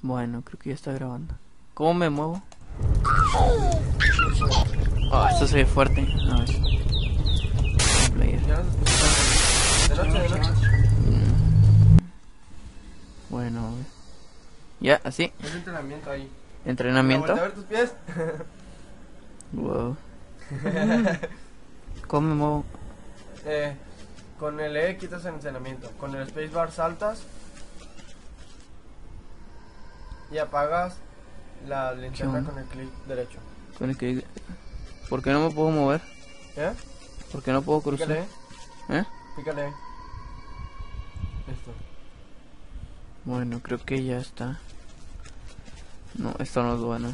Bueno, creo que ya está grabando. ¿Cómo me muevo? Oh, esto se ve fuerte. A ver. Player. Ya nos escuchamos. De noche, de noche. Bueno, a ver. Ya, así. Es entrenamiento ahí. ¿Entrenamiento? A ver tus pies. Wow. ¿Cómo me muevo? Con el E quitas el entrenamiento. Con el spacebar saltas. Y apagas la linterna onda? con el clic derecho. Con el que... ¿Por qué no me puedo mover? ¿Eh? ¿Por qué no puedo cruzar? Pícale. ¿Eh? Pícale. Esto. Bueno, creo que ya está. No, esto no es bueno.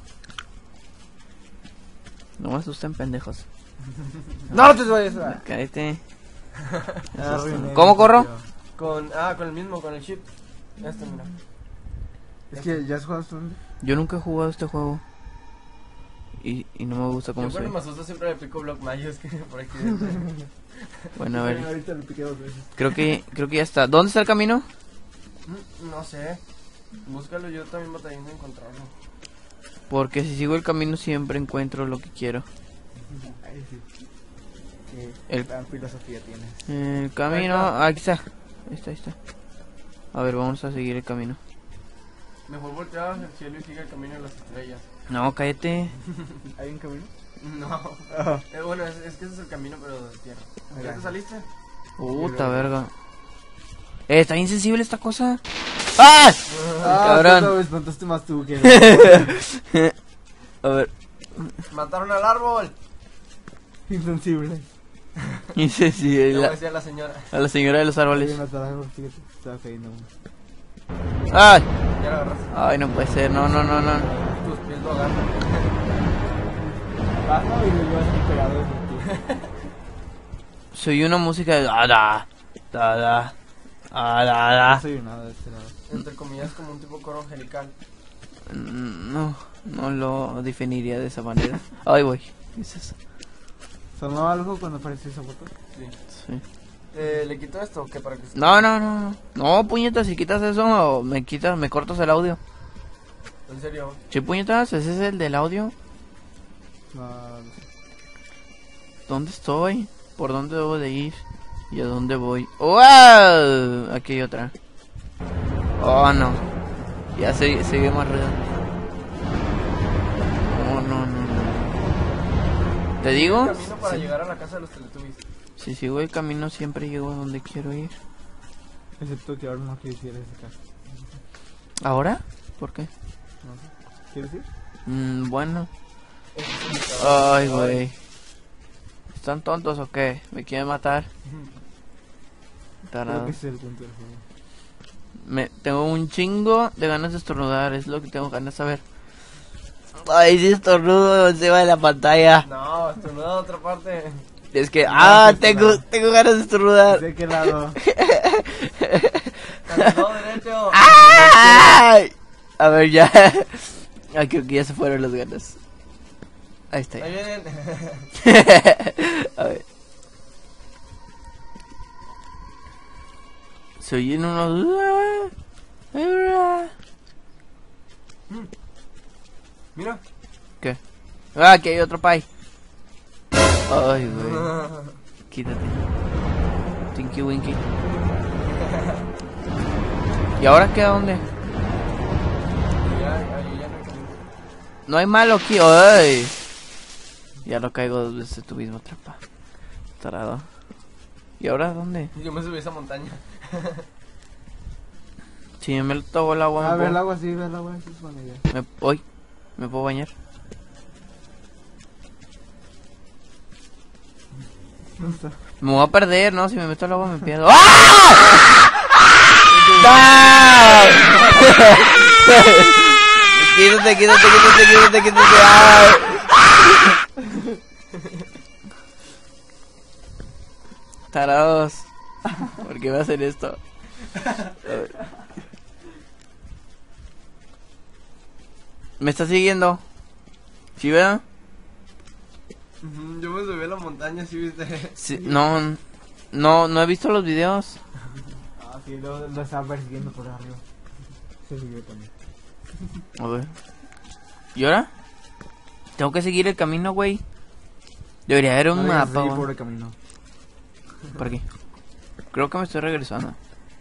No me asusten, pendejos. ¡No te vayas! Cállate. Ya arruiné. ¿Cómo corro? Con el mismo, con el shift. Este, mira. Es que ya has jugado tú. Yo nunca he jugado este juego. Y no me gusta cómo Yo se cuando ve. me asusto siempre le pico Block Magic por aquí. Bueno, a ver. Ahorita lo piqué 2 veces. Creo que ya está. ¿Dónde está el camino? No sé. Búscalo, yo también batallé en encontrarlo. Porque si sigo el camino siempre encuentro lo que quiero. Ay, sí. El- La filosofía tienes. El camino... Aquí está. Ahí está. A ver, vamos a seguir el camino. Mejor voltear hacia el cielo y sigue el camino de las estrellas. No, cállate. ¿Hay un camino? No. Ah. Bueno, es que ese es el camino, pero de tierra. ¿Ya Mira. te saliste? Puta verga. Está insensible esta cosa. ¡Ah! Cabrón. Me espantaste más tú que A ver. ¡Mataron al árbol! insensible. Le Insensible. voy a decir a la señora. A la señora de los árboles. Voy a matar algo, fíjate, estaba cayendo uno. ¡Ay! Ya lo agarraste. Ay, no puede ser. No. Tus pies lo agarran. Baja y lo llevas aquí pegado desde ti. Soy una música de... Da. No soy nada de este lado. Entre comillas, como un tipo coro angelical. No lo definiría de esa manera. Ay, güey. ¿Qué es eso? ¿Sonó algo cuando apareció esa foto? Sí. Sí. ¿Le quito esto o qué? Para que se... No. No, puñetas, si quitas eso, me cortas el audio. En serio. Sí, puñetas, ese es el del audio. No sé. ¿Dónde estoy? ¿Por dónde debo de ir? ¿Y a dónde voy? ¡Wow! Aquí hay otra. Oh, no. Ya se ve más ruido. No. ¿Te digo? Un camino para Sí. llegar a la casa de los Teletubbies. Si sigo el camino siempre llego a donde quiero ir. Excepto que ahora no quieres ir a esa casa. ¿Ahora? ¿Por qué? No sé. ¿Quieres ir? Bueno. Ese es mi trabajo. Ay, güey. ¿Están tontos o qué? ¿Me quieren matar? Creo Tarado. que ese es el punto del juego. Tengo un chingo de ganas de estornudar, es lo que tengo ganas de saber. Ay, si estornudo encima de la pantalla. No, estornuda a otra parte. Es que, No, tengo ganas de estornudar. ¿De qué lado? Al lado derecho. ¡Ay! A ver, ya. Ay, creo que ya se fueron las ganas. Ahí está. Ahí vienen. A ver. Se oyen unos... Mira. ¿Qué? Ah, aquí hay otro pie. Ay, güey. Quítate. Tinky Winky. ¿Y ahora qué a dónde? Ahí ya no hay camino. No hay malo aquí. ¡Ay! Ya no caigo 2 veces en tu misma trampa. Tarado. ¿Y ahora dónde? Yo me subí a esa montaña. Si me tomo el agua, A me ver el puedo... agua, sí, ver el agua, eso es buena idea. ¿Me puedo bañar? ¿Dónde está? Me voy a perder, ¿no? Si me meto al agua me pierdo. ¡Ah! ¡Ah! Quítate. ¡Ay! Tarados. ¿Por qué me hacen esto? A ver. ¿Me está siguiendo? ¿Sí, verdad? Yo me subí a la montaña, ¿sí viste? Sí, no he visto los videos. Ah, sí, lo estaba persiguiendo por arriba. Se subió también. A ver. ¿Y ahora? Tengo que seguir el camino, güey. Debería haber un No dejes de mapa, seguir güey. por el camino. ¿Por qué? Creo que me estoy regresando.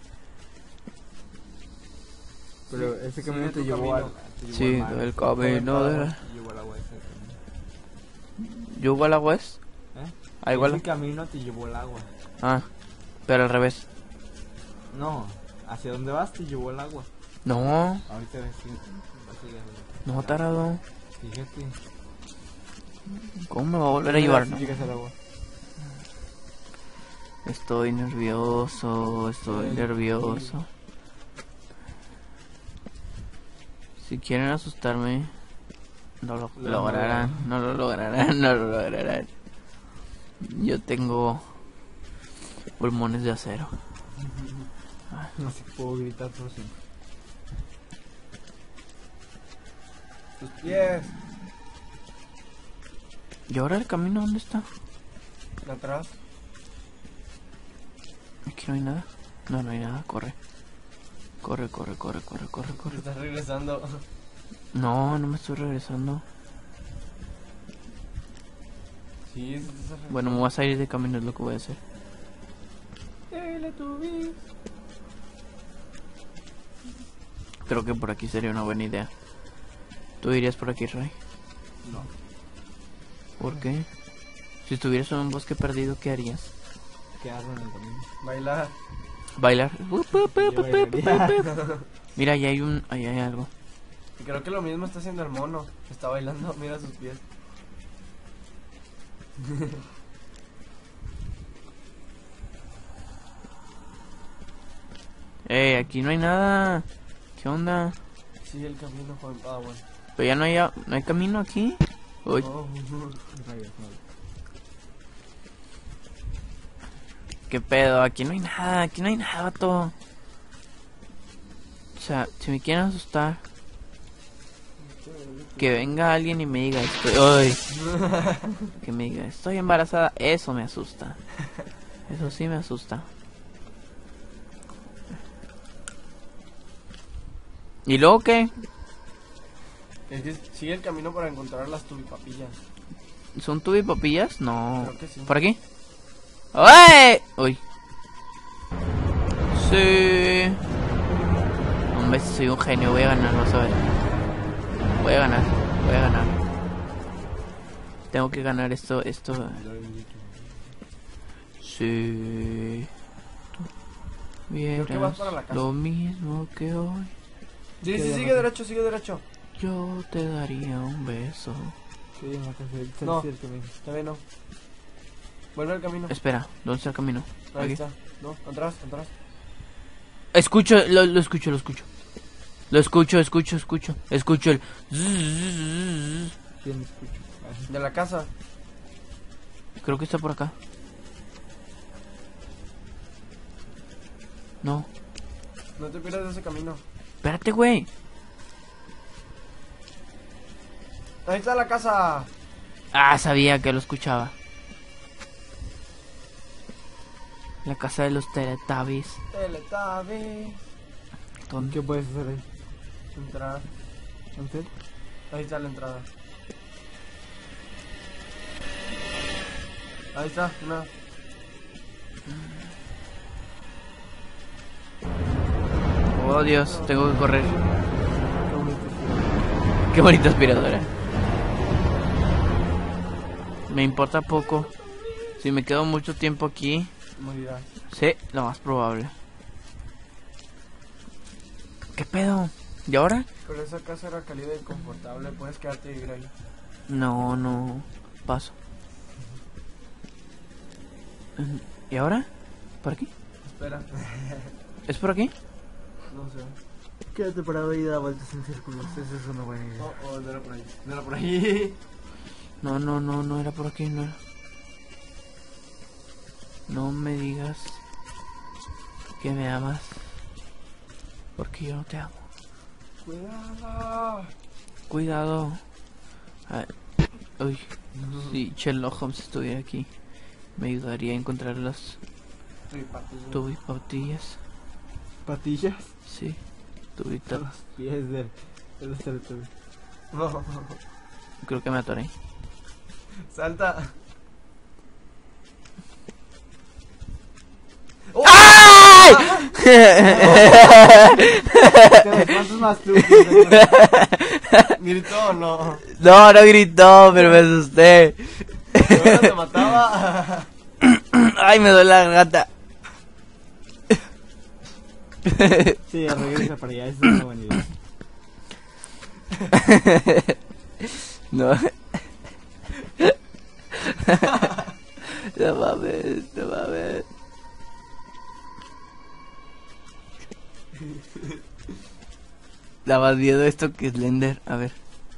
Pero Sí, ese camino sigue te tu llevó camino. al... te llevó Sí, al mar. el camino de la... Te llevó al agua ese camino. ¿Yo igual a West? ¿Eh? Ah, igual. Ese camino te llevó al agua. Ah, pero al revés. No, hacia dónde vas te llevó el agua. No, Ahorita ves si vas a llegar. no, tarado. Fíjate. ¿Cómo me va a volver a llevar? Si No. llegas al agua. Estoy nervioso, estoy nervioso. Si quieren asustarme, no lo lograrán, no lo lograrán, no lo lograrán. Yo tengo pulmones de acero. No sé, puedo gritar por siempre. Tus pies. ¿Y ahora el camino dónde está? Atrás. Aquí no hay nada. No, no hay nada, corre. Corre, corre, corre, corre, corre, Te corre. estás regresando. No, no me estoy regresando. Sí, te estás regresando. Bueno, me voy a salir de camino, es lo que voy a hacer. Teletubbies. Creo que por aquí sería una buena idea. ¿Tú irías por aquí, Ray? No. ¿Por qué? Si estuvieras en un bosque perdido, ¿qué harías? Quedarme en el camino. Bailar. Bailar. Yo bailaría. Mira, ahí hay algo. Y creo que lo mismo está haciendo el mono. Está bailando, mira sus pies. Aquí no hay nada. ¿Qué onda? Sigue el camino, Juan Padawan. Pero ya no hay camino aquí. Uy, Oh. Rayos, no. qué pedo, aquí no hay nada, vato. O sea, si me quieren asustar, que venga alguien y me diga estoy... Que me diga, estoy embarazada, eso me asusta. Eso sí me asusta. ¿Y luego qué? Es que sigue el camino para encontrar las tubipapillas. ¿Son tubipapillas? No. Creo que sí. ¿Por aquí? ¡Uy! Uy. Sí. Hombre, soy un genio, voy a ganar, vas a ver. Voy a ganar. Tengo que ganar esto. Sí. Creo que vas Vieras para la casa. lo mismo que hoy. Sí, Que ya sigue no- derecho, sigue derecho. Yo te daría un beso. Sí, en la casa del No. el camino. Todavía no. Vuelve al camino. Espera, ¿dónde está el camino? Ahí Aquí. está. No, atrás. Escucho, lo escucho. Lo escucho el... ¿Quién escucha? De la casa. Creo que está por acá. No. No te pierdas de ese camino. Espérate, güey. Ahí está la casa. Ah, sabía que lo escuchaba. La casa de los Teletubbies. Teletubbies. ¿Dónde? ¿Qué puedes hacer ahí? Entrar. ¿Antes? Ahí está la entrada. Ahí está, una. Oh, Dios, tengo que correr. Qué bonito. Qué bonita aspiradora. Me importa poco. Si me quedo mucho tiempo aquí, Morirás. sí, lo más probable. ¿Qué pedo? ¿Y ahora? Pero esa casa era cálida y confortable. Puedes quedarte y vivir ahí. No. Paso. ¿Y ahora? ¿Por aquí? Espera. ¿Es por aquí? No sé. Quédate parado y da vueltas en círculos. Esa es una buena idea. Oh, no era por ahí. No era por ahí. No era por aquí, no era. No me digas que me amas, porque yo no te amo. Cuidado. Cuidado. Ay, uy, si Sherlock Holmes estuviera aquí, me ayudaría a encontrar las tubipatillas. ¿Patillas? Sí, Son tubitas. los pies del El Teletubby. No. Creo que me atoré. Salta. ¡Ay! Te descansas más tú. ¿Gritó o no? No, no gritó, pero me asusté. ¿No te mataba? Ay, me duele la garganta. Sí, regresa para allá, esa es una buena idea. No. No mames, no mames. Da más miedo esto que Slender, a ver.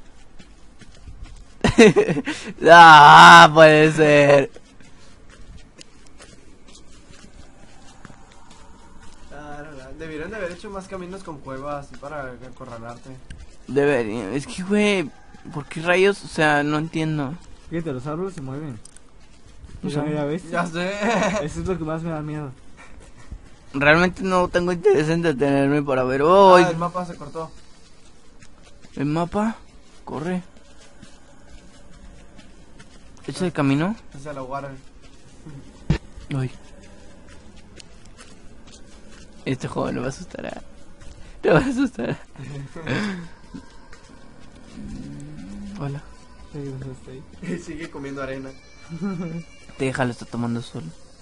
Ah, puede ser. Debieron de haber hecho más caminos con cuevas para acorralarte. Debería, es que güey, ¿por qué rayos? O sea, no entiendo. Fíjate, los árboles se mueven. O Mira, sea, mira, ¿ves? Ya sé. Eso es lo que más me da miedo. realmente no tengo interés en detenerme para ver. ¡Oh! El mapa se cortó. El mapa, corre. ¿Este es el camino? Se lo guardan. Ay. Este joven no me asustará. No me asustará. Hola. Sí, pues, está ahí. Y sigue comiendo arena. Déjalo, está tomando sol.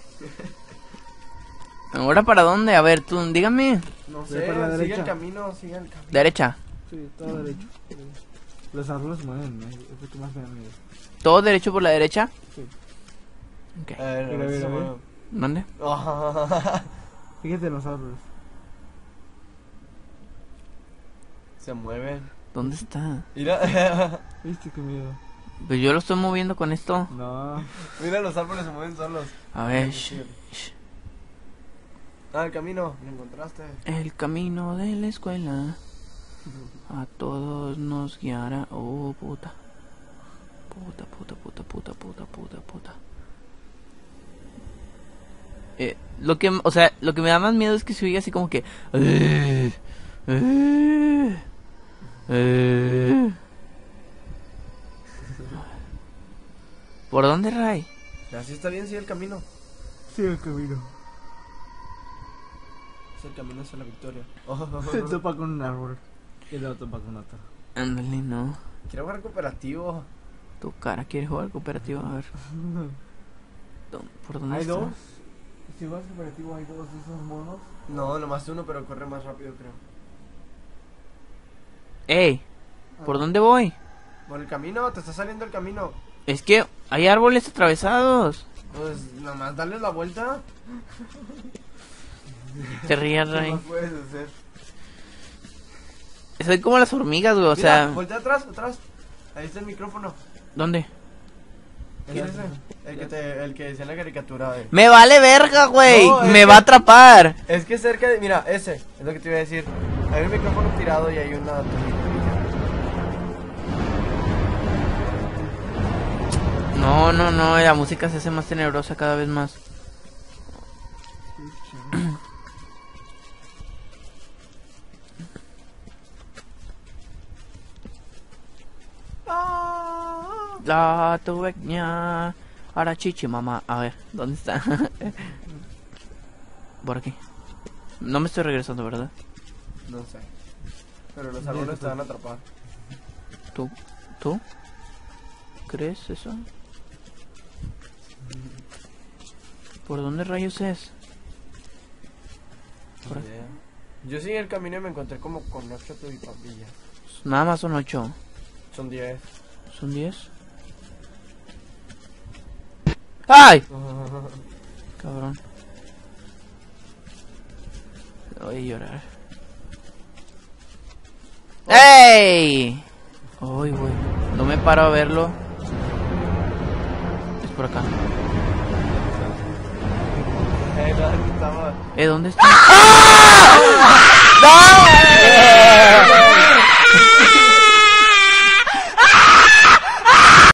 ¿Ahora para dónde? A ver, tú, dígame. No Ve sé, por la sigue derecha. el camino, sigue el camino. Derecha. Sí, todo derecho. Los árboles se mueven, ¿no? Es lo que más me da miedo. ¿Todo derecho por la derecha? Sí. Ok. A ver, Mira, mira, se mira. mueve. ¿Dónde? Fíjate en los árboles. Se mueven. ¿Dónde está? Mira, ¿Viste qué miedo? Pues yo lo estoy moviendo con esto. No. mira, los árboles se mueven solos. A ver. Shh. Ah, el camino, lo encontraste. El camino de la escuela a todos nos guiará. Oh, puta. Puta. Lo que, o sea, lo que me da más miedo es que se oiga así como que. ¿Por dónde, Ray? Así está bien, sigue el camino. Sí, el camino. Es el camino hacia la victoria. Se topa con un árbol. Y luego topa con otro. Ándale, no. Quiero jugar cooperativo. Tu cara quiere jugar cooperativo, a ver. ¿Por dónde ¿Hay está? dos? Si vas cooperativo, hay dos de esos monos. No, nomás uno, pero corre más rápido, creo. ¡Ey! ¿Por dónde voy? Por el camino, te está saliendo el camino. Es que hay árboles atravesados. Pues nomás dale la vuelta. Te rías, ¿Qué Ray. más puedes hacer? Soy como las hormigas, güey, o Mira, sea... voltea atrás. Ahí está el micrófono. ¿Dónde? Es ese. El que decía en la caricatura. ¡Me vale verga, güey! No, es ¡Me que- va a atrapar! Es que cerca de. Mira, ese. Es lo que te iba a decir. Hay un micrófono tirado y hay una turbina. No, la música se hace más tenebrosa cada vez más. La tubeña. Ahora chichi, mamá. A ver, ¿dónde está? Por aquí. No me estoy regresando, ¿verdad? No sé. Pero los árboles te van a atrapar. ¿Tú? ¿Crees eso? ¿Por dónde rayos es? Por aquí. Yo seguí el camino y me encontré como con 8 papillas. Nada más son 8. Son 10. ¿Son 10? ¡Ay! Cabrón. Voy a llorar. ¡Ey! Ay, güey. No me paro a verlo. Es por acá. ¿Dónde estaba? ¿Dónde está? ¡Ah! ¡No!